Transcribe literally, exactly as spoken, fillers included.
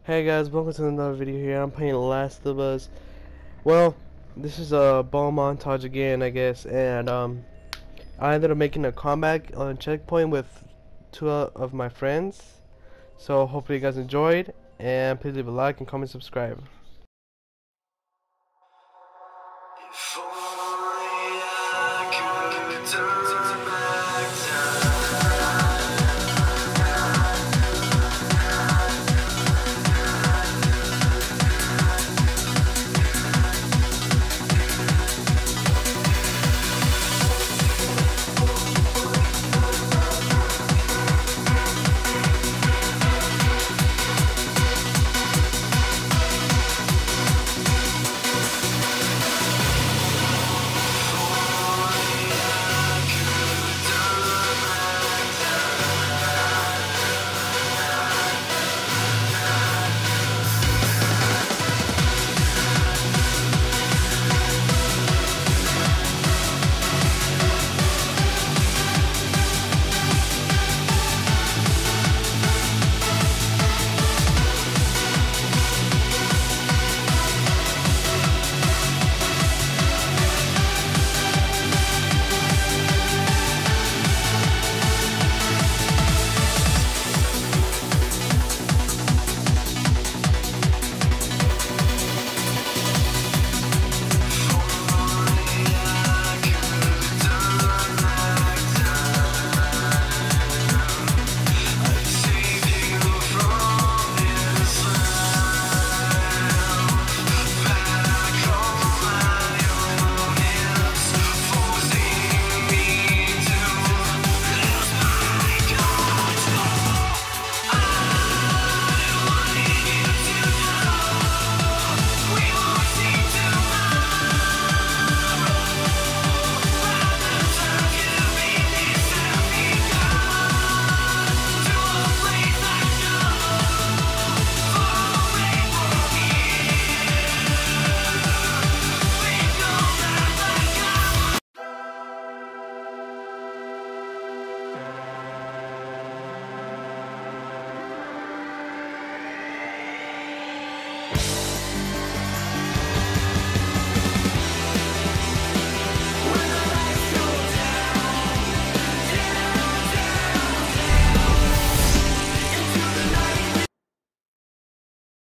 Hey guys, welcome to another video here. I'm playing Last of Us. Well, this is a ball montage again, I guess, and um, I ended up making a comeback on Checkpoint with two uh, of my friends. So hopefully you guys enjoyed, and please leave a like and comment, subscribe.